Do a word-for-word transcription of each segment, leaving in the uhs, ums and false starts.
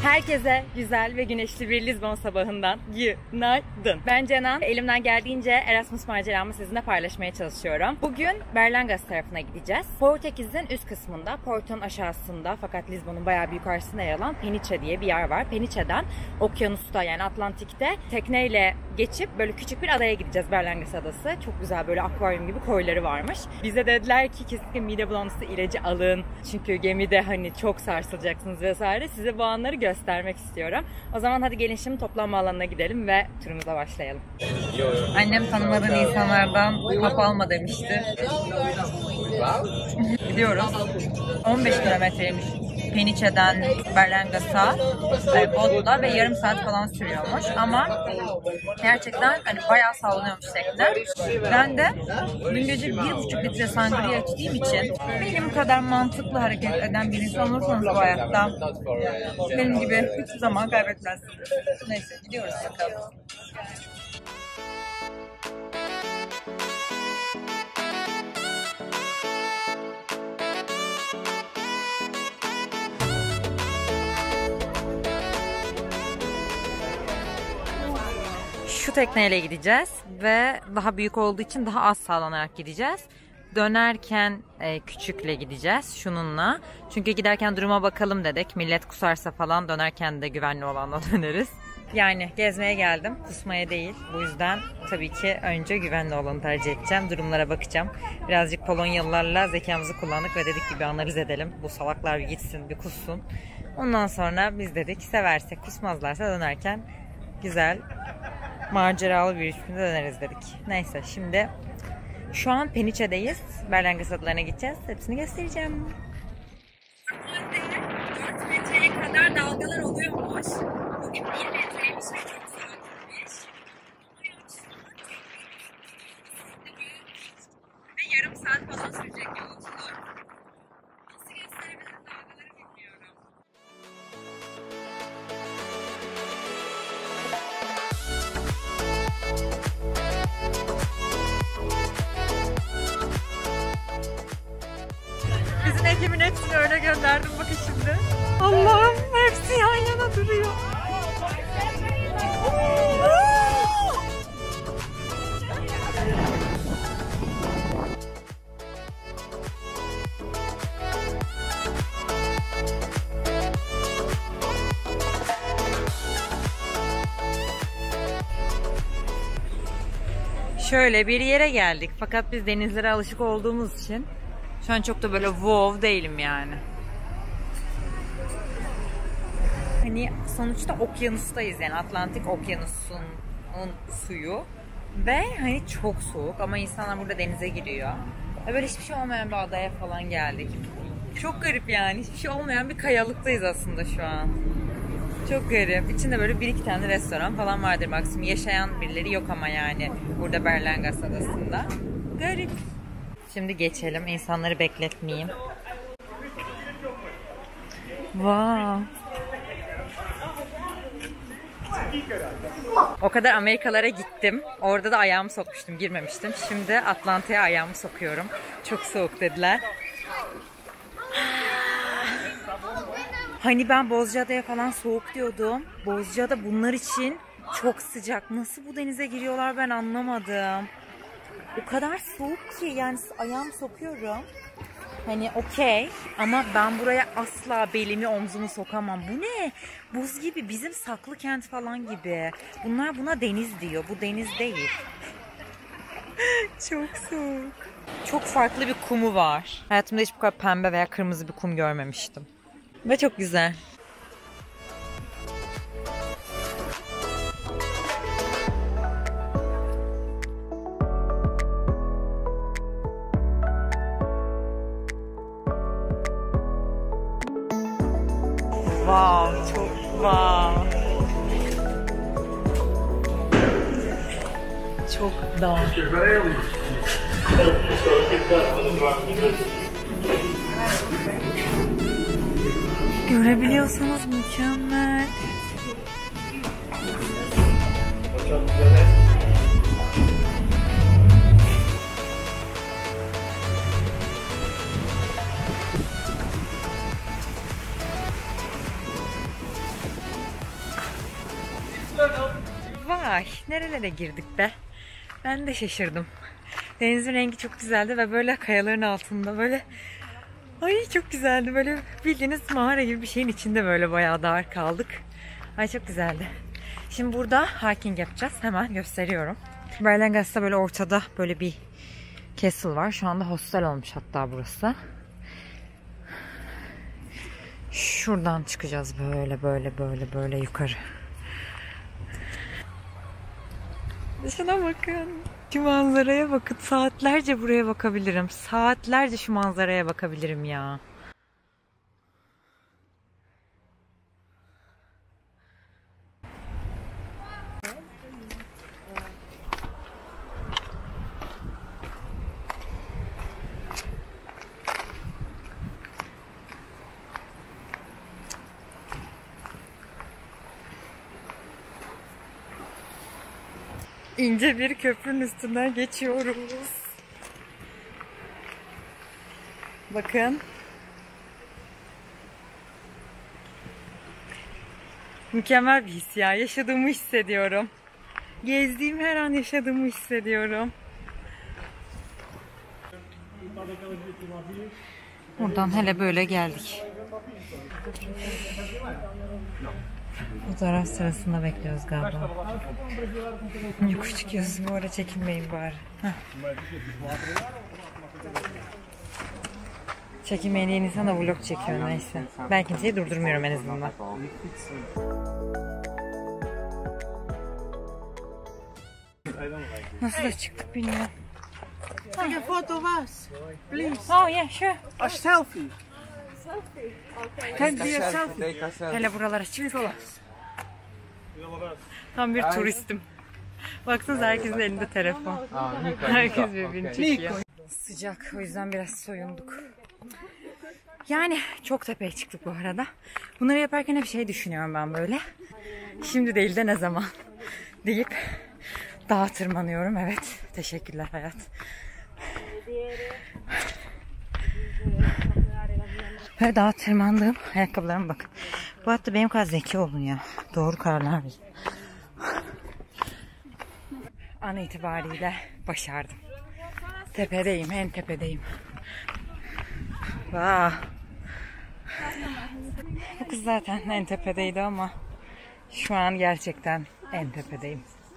Herkese güzel ve güneşli bir Lizbon sabahından günaydın. Ben Cenan. Elimden geldiğince Erasmus maceramı sizinle paylaşmaya çalışıyorum. Bugün Berlengas tarafına gideceğiz. Portekiz'in üst kısmında, Porto'nun aşağısında fakat Lizbon'un bayağı bir yukarısında yer alan Peniche diye bir yer var. Peniche'den okyanusta yani Atlantik'te tekneyle geçip böyle küçük bir adaya gideceğiz, Berlengas adası. Çok güzel böyle akvaryum gibi koyları varmış. Bize dediler ki kesinlikle mide bulantısı ilacı alın. Çünkü gemide hani çok sarsılacaksınız vesaire. Size bu anları göstermek istiyorum. O zaman hadi gelin şimdi toplanma alanına gidelim ve turumuza başlayalım. Annem tanımadığın insanlardan hap alma demişti. Gidiyoruz. on beş kilometreymiş Peniche'den Berlengas'a botla ve yarım saat falan sürüyormuş ama gerçekten hani bayağı sallanıyormuş tekne. Ben de dün gece bir buçuk litre sangria içtiğim için benim kadar mantıklı hareket eden bir insan olursanız bu hayatta benim gibi hiçbir zaman kaybetmezsiniz. Neyse gidiyoruz bakalım. Şu tekneyle gideceğiz ve daha büyük olduğu için daha az sallanarak gideceğiz. Dönerken e, küçükle gideceğiz şununla. Çünkü giderken duruma bakalım dedik. Millet kusarsa falan dönerken de güvenli olanla döneriz. Yani gezmeye geldim, kusmaya değil. Bu yüzden tabii ki önce güvenli olanı tercih edeceğim. Durumlara bakacağım. Birazcık Polonyalılarla zekamızı kullandık ve dedik ki bir analiz edelim. Bu salaklar bir gitsin, bir kussun. Ondan sonra biz dedik severse, kusmazlarsa dönerken güzel, maceralı bir üçümüze döneriz dedik. Neyse şimdi şu an Peniche'deyiz. Berlengas adalarına gideceğiz. Hepsini göstereceğim. dört metreye kadar dalgalar oluyormuş. Bugün bir metreymiş ve çok soğukmuş. Ve yarım saat falan sürecek yolculuk. Nasıl gösterebilirim dalgaları bilmiyorum. Bizim ekibin hepsini öyle gönderdim bakın şimdi. Allah'ım hepsi yan yana duruyor. Şöyle bir yere geldik fakat biz denizlere alışık olduğumuz için şu an çok da böyle wow değilim yani. Hani sonuçta okyanustayız yani Atlantik okyanusunun suyu ve hani çok soğuk ama insanlar burada denize giriyor. Ve böyle hiçbir şey olmayan bir adaya falan geldik. Çok garip yani, hiçbir şey olmayan bir kayalıktayız aslında şu an. Çok garip. İçinde böyle bir iki tane restoran falan vardır maksimum. Yaşayan birileri yok ama yani burada Berlengas adasında. Garip. Şimdi geçelim. İnsanları bekletmeyeyim. Wow. O kadar Amerikalara gittim. Orada da ayağımı sokmuştum. Girmemiştim. Şimdi Atlanta'ya ayağımı sokuyorum. Çok soğuk dediler. Hani ben Bozcaada'ya falan soğuk diyordum. Bozcaada bunlar için çok sıcak. Nasıl bu denize giriyorlar ben anlamadım. O kadar soğuk ki yani ayağımı sokuyorum. Hani okey ama ben buraya asla belimi omzumu sokamam. Bu ne? Buz gibi, bizim Saklıkent falan gibi. Bunlar buna deniz diyor. Bu deniz değil. Çok soğuk. Çok farklı bir kumu var. Hayatımda hiç bu kadar pembe veya kırmızı bir kum görmemiştim. Ve çok güzel. Wow, çok wow. Çok daha. Görebiliyorsunuz mükemmel. Vay, nerelere girdik be. Ben de şaşırdım. Denizin rengi çok güzeldi ve böyle kayaların altında böyle, ay çok güzeldi. Böyle bildiğiniz mağara gibi bir şeyin içinde böyle bayağı dar kaldık. Ay çok güzeldi. Şimdi burada hiking yapacağız. Hemen gösteriyorum. Berlengas'ta böyle ortada böyle bir castle var. Şu anda hostel olmuş hatta burası. Şuradan çıkacağız böyle böyle böyle böyle yukarı. Şuna bakın. Şu manzaraya bakın. Saatlerce buraya bakabilirim. Saatlerce şu manzaraya bakabilirim ya. İnce bir köprünün üstünden geçiyoruz. Bakın. Mükemmel bir his ya. Yaşadığımı hissediyorum. Gezdiğim her an yaşadığımı hissediyorum. Buradan hele böyle geldik. Fotoğraf sırasında bekliyoruz galiba. Yokuş çıkıyoruz. Bu ara çekinmeyin bari. Heh. Çekinmeyin diyen insan da vlog çekiyor neyse. Ben kimseyi durdurmuyorum en azından. Nasıl da çıktık bilmiyorum. Take a photo of us, please. Oh yeah, sure. A selfie. Can be a selfie. Hele buralara çık. Tam bir turistim. Baksanıza herkesin elinde telefon. Herkes birbirini çekiyor. Sıcak, o yüzden biraz soyunduk. Yani çok tepeye çıktık bu arada. Bunları yaparken hep şey düşünüyorum ben böyle. Şimdi değil de ne zaman deyip dağa tırmanıyorum. Evet, teşekkürler hayat. Ve dağa tırmandığım ayakkabılarıma bakın. Bu hatta benim kadar zeki olun ya. Doğru kararlar verin. An itibariyle başardım. Tepedeyim, en tepedeyim. Vaa. Bu kız zaten en tepedeydi ama şu an gerçekten en tepedeyim.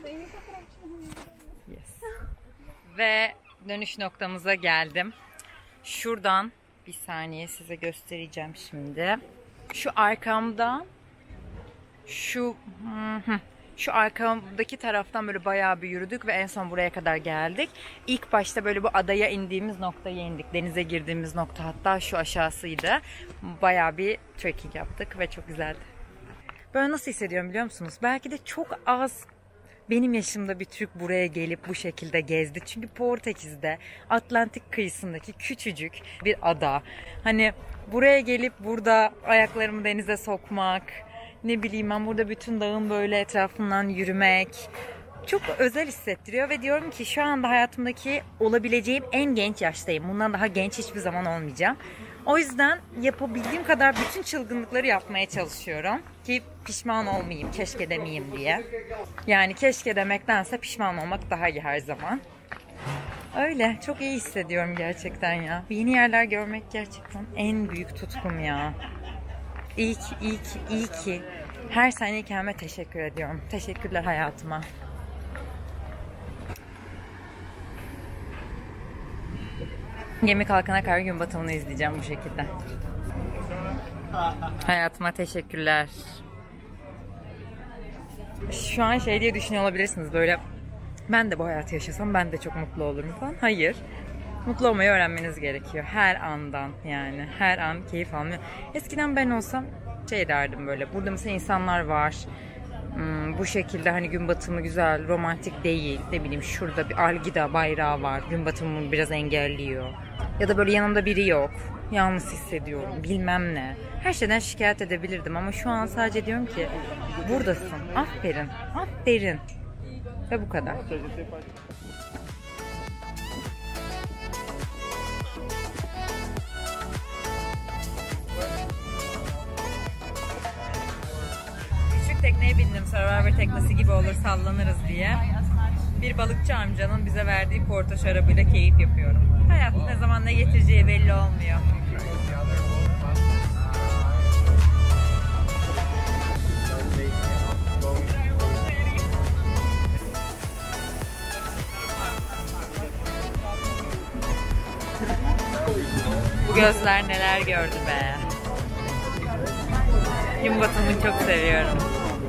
Yes. Ve dönüş noktamıza geldim. Şuradan bir saniye size göstereceğim şimdi. Şu arkamda şu şu arkamdaki taraftan böyle bayağı bir yürüdük ve en son buraya kadar geldik. İlk başta böyle bu adaya indiğimiz noktaya indik. Denize girdiğimiz nokta hatta şu aşağısıydı. Bayağı bir trekking yaptık ve çok güzeldi. Böyle nasıl hissediyorum biliyor musunuz? Belki de çok az benim yaşımda bir Türk buraya gelip bu şekilde gezdi. Çünkü Portekiz'de Atlantik kıyısındaki küçücük bir ada. Hani buraya gelip burada ayaklarımı denize sokmak, ne bileyim ben burada bütün dağın böyle etrafından yürümek çok özel hissettiriyor ve diyorum ki şu anda hayatımdaki olabileceğim en genç yaştayım. Bundan daha genç hiçbir zaman olmayacağım. O yüzden yapabildiğim kadar bütün çılgınlıkları yapmaya çalışıyorum ki pişman olmayayım, keşke demeyeyim diye. Yani keşke demektense pişman olmak daha iyi her zaman. Öyle, çok iyi hissediyorum gerçekten ya. Yeni yerler görmek gerçekten en büyük tutkum ya. İyi ki, iyi ki, iyi ki. Her saniye kendime teşekkür ediyorum. Teşekkürler hayatıma. Gemi kalkana kadar gün batımını izleyeceğim bu şekilde. Hayatıma teşekkürler. Şu an şey diye düşünüyor olabilirsiniz böyle. Ben de bu hayatı yaşasam ben de çok mutlu olurum falan. Hayır. Mutlu olmayı öğrenmeniz gerekiyor. Her andan yani. Her an keyif almıyor. Eskiden ben olsam şey derdim böyle. Burada mesela insanlar var. Hmm, bu şekilde hani gün batımı güzel, romantik değil. Ne bileyim şurada bir Algida bayrağı var. Gün batımını biraz engelliyor. Ya da böyle yanımda biri yok. Yalnız hissediyorum. Bilmem ne. Her şeyden şikayet edebilirdim ama şu an sadece diyorum ki buradasın. Aferin. Aferin. Ve bu kadar. tekneye bindim. Survivor teknesi gibi olur, sallanırız diye. Bir balıkçı amcanın bize verdiği porto şarabıyla keyif yapıyorum. Hayat ne zaman ne getireceği belli olmuyor. Bu gözler neler gördü be. Gün batımını çok seviyorum.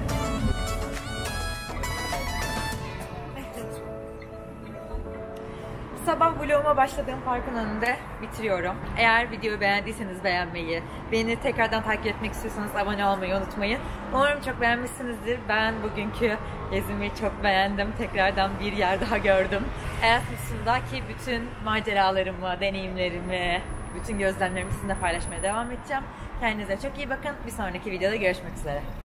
Sabah vloguma başladığım parkın önünde bitiriyorum. Eğer videoyu beğendiyseniz beğenmeyi, beni tekrardan takip etmek istiyorsanız abone olmayı unutmayın. Umarım çok beğenmişsinizdir. Ben bugünkü gezimi çok beğendim. Tekrardan bir yer daha gördüm. Erasmus'undaki bütün maceralarımı, deneyimlerimi, bütün gözlemlerimi sizinle paylaşmaya devam edeceğim. Kendinize çok iyi bakın. Bir sonraki videoda görüşmek üzere.